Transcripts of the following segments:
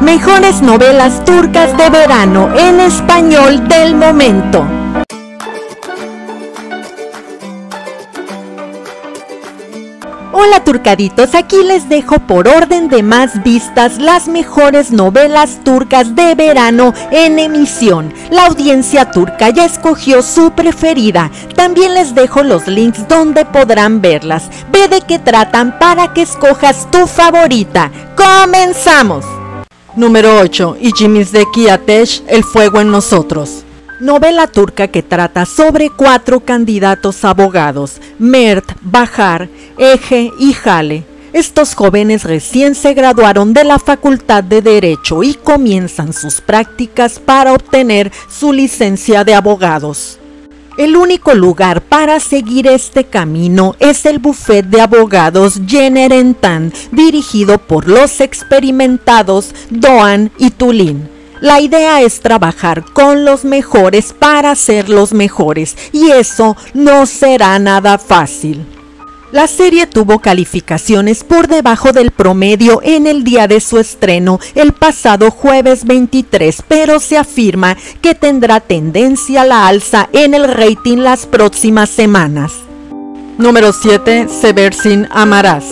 Mejores novelas turcas de verano en español del momento. Hola turcaditos, aquí les dejo por orden de más vistas las mejores novelas turcas de verano en emisión. La audiencia turca ya escogió su preferida. También les dejo los links donde podrán verlas. Ve de qué tratan para que escojas tu favorita. ¡Comenzamos! Número 8. İçimizdeki ateş, el fuego en nosotros. Novela turca que trata sobre 4 candidatos abogados, Mert, Bahar, Ege y Hale. Estos jóvenes recién se graduaron de la Facultad de Derecho y comienzan sus prácticas para obtener su licencia de abogados. El único lugar para seguir este camino es el bufete de abogados Yenerentan, dirigido por los experimentados Doğan y Tulin. La idea es trabajar con los mejores para ser los mejores, y eso no será nada fácil. La serie tuvo calificaciones por debajo del promedio en el día de su estreno, el pasado jueves 23, pero se afirma que tendrá tendencia a la alza en el rating las próximas semanas. Número 7. Seversin Amarás.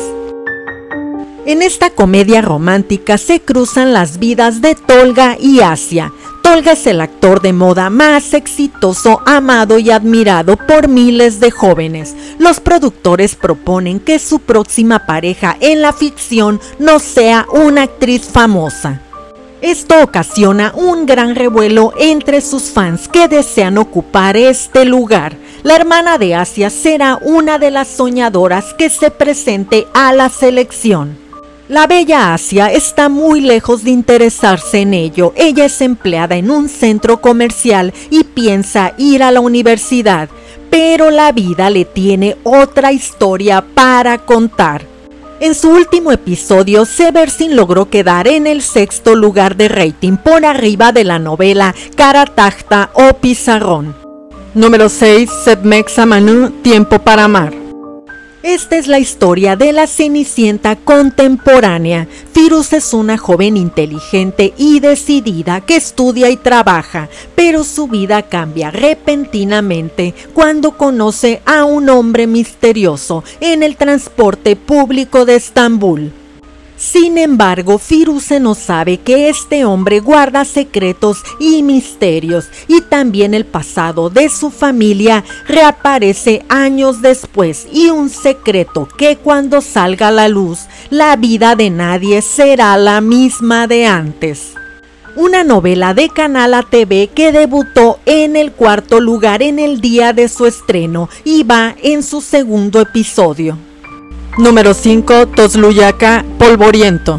En esta comedia romántica se cruzan las vidas de Tolga y Asia. Tolga es el actor de moda más exitoso, amado y admirado por miles de jóvenes. Los productores proponen que su próxima pareja en la ficción no sea una actriz famosa. Esto ocasiona un gran revuelo entre sus fans que desean ocupar este lugar. La hermana de Asia será una de las soñadoras que se presente a la selección. La bella Asia está muy lejos de interesarse en ello. Ella es empleada en un centro comercial y piensa ir a la universidad, pero la vida le tiene otra historia para contar. En su último episodio, Seversin logró quedar en el 6º lugar de rating, por arriba de la novela Karatahta o Pizarrón. Número 6. Sevmek Zamanı, Tiempo para amar. Esta es la historia de la Cenicienta contemporánea. Firuz es una joven inteligente y decidida que estudia y trabaja, pero su vida cambia repentinamente cuando conoce a un hombre misterioso en el transporte público de Estambul. Sin embargo, Firuze no sabe que este hombre guarda secretos y misterios, y también el pasado de su familia reaparece años después, y un secreto que cuando salga a la luz, la vida de nadie será la misma de antes. Una novela de Canal ATV que debutó en el 4º lugar en el día de su estreno y va en su 2º episodio. Número 5. Tozluyaka, Polvoriento.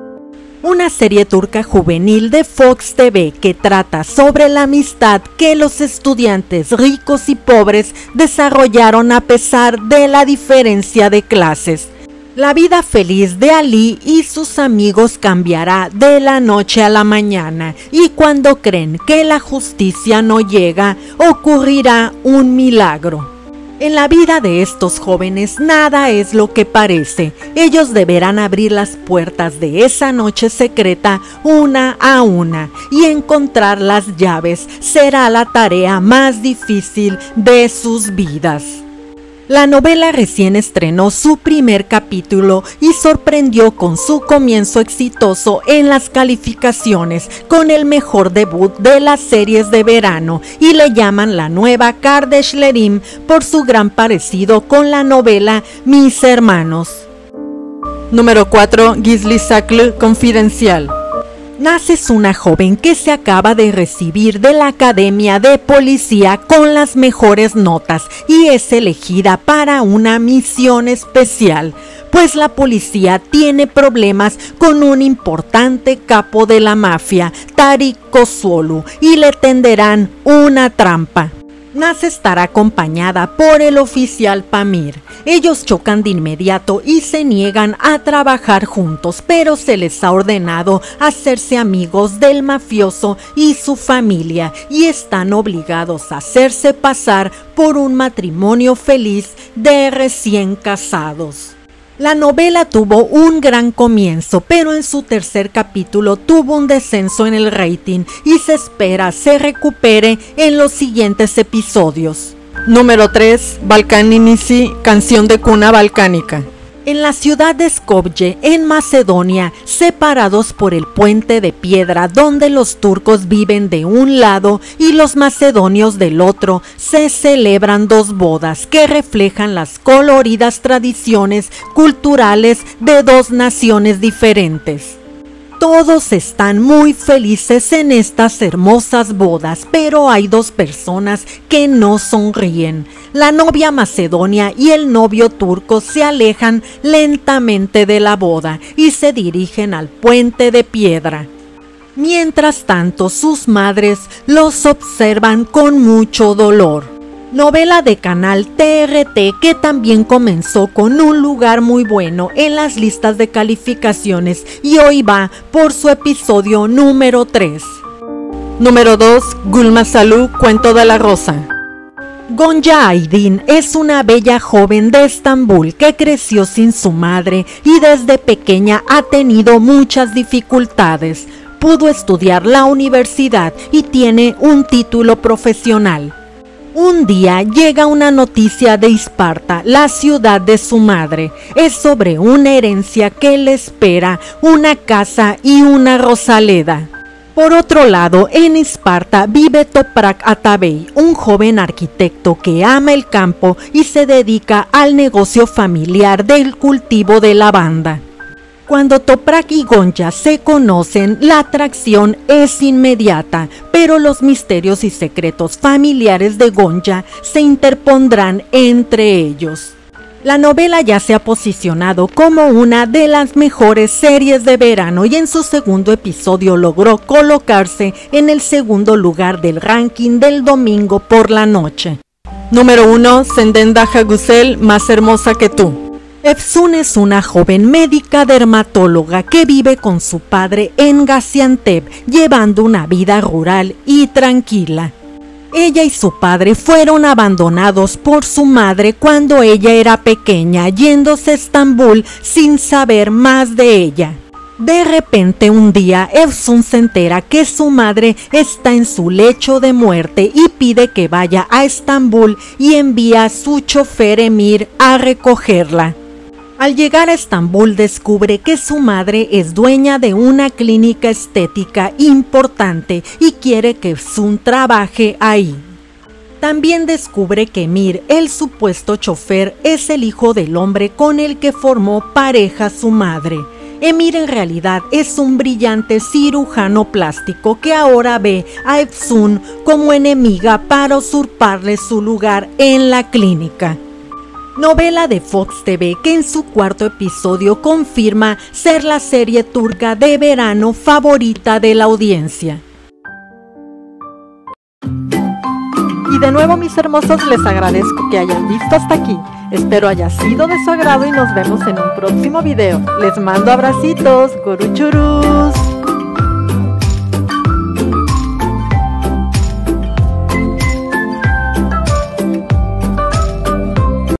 Una serie turca juvenil de Fox TV que trata sobre la amistad que los estudiantes ricos y pobres desarrollaron a pesar de la diferencia de clases. La vida feliz de Ali y sus amigos cambiará de la noche a la mañana, y cuando creen que la justicia no llega, ocurrirá un milagro. En la vida de estos jóvenes nada es lo que parece. Ellos deberán abrir las puertas de esa noche secreta una a una, y encontrar las llaves será la tarea más difícil de sus vidas. La novela recién estrenó su primer capítulo y sorprendió con su comienzo exitoso en las calificaciones, con el mejor debut de las series de verano, y le llaman la nueva Kardashlerim por su gran parecido con la novela Mis Hermanos. Número 4. Gizli Saklı, Confidencial. Naces una joven que se acaba de recibir de la Academia de Policía con las mejores notas y es elegida para una misión especial, pues la policía tiene problemas con un importante capo de la mafia, Tarik Kosuoğlu, y le tenderán una trampa. Naz estará acompañada por el oficial Pamir. Ellos chocan de inmediato y se niegan a trabajar juntos, pero se les ha ordenado hacerse amigos del mafioso y su familia, y están obligados a hacerse pasar por un matrimonio feliz de recién casados. La novela tuvo un gran comienzo, pero en su tercer capítulo tuvo un descenso en el rating y se espera se recupere en los siguientes episodios. Número 3. Balkaninici, canción de cuna balcánica. En la ciudad de Skopje, en Macedonia, separados por el puente de piedra donde los turcos viven de un lado y los macedonios del otro, se celebran dos bodas que reflejan las coloridas tradiciones culturales de dos naciones diferentes. Todos están muy felices en estas hermosas bodas, pero hay dos personas que no sonríen. La novia macedonia y el novio turco se alejan lentamente de la boda y se dirigen al puente de piedra. Mientras tanto, sus madres los observan con mucho dolor. Novela de canal TRT que también comenzó con un lugar muy bueno en las listas de calificaciones y hoy va por su episodio número 3. Número 2. Gülmasalu, cuento de la rosa. Gonca Aydin es una bella joven de Estambul que creció sin su madre y desde pequeña ha tenido muchas dificultades. Pudo estudiar la universidad y tiene un título profesional. Un día llega una noticia de Isparta, la ciudad de su madre. Es sobre una herencia que le espera, una casa y una rosaleda. Por otro lado, en Isparta vive Toprak Atabey, un joven arquitecto que ama el campo y se dedica al negocio familiar del cultivo de lavanda. Cuando Toprak y Gonca se conocen, la atracción es inmediata, pero los misterios y secretos familiares de Gonca se interpondrán entre ellos. La novela ya se ha posicionado como una de las mejores series de verano y en su segundo episodio logró colocarse en el segundo lugar del ranking del domingo por la noche. Número 1. Senden Daha Güzel, más hermosa que tú. Efsun es una joven médica dermatóloga que vive con su padre en Gaziantep, llevando una vida rural y tranquila. Ella y su padre fueron abandonados por su madre cuando ella era pequeña, yéndose a Estambul sin saber más de ella. De repente un día Efsun se entera que su madre está en su lecho de muerte y pide que vaya a Estambul y envía a su chofer Emir a recogerla. Al llegar a Estambul descubre que su madre es dueña de una clínica estética importante y quiere que Efsun trabaje ahí. También descubre que Emir, el supuesto chofer, es el hijo del hombre con el que formó pareja su madre. Emir en realidad es un brillante cirujano plástico que ahora ve a Efsun como enemiga para usurparle su lugar en la clínica. Novela de Fox TV que en su cuarto episodio confirma ser la serie turca de verano favorita de la audiencia. Y de nuevo, mis hermosos, les agradezco que hayan visto hasta aquí. Espero haya sido de su agrado y nos vemos en un próximo video. Les mando abracitos, goruchurus.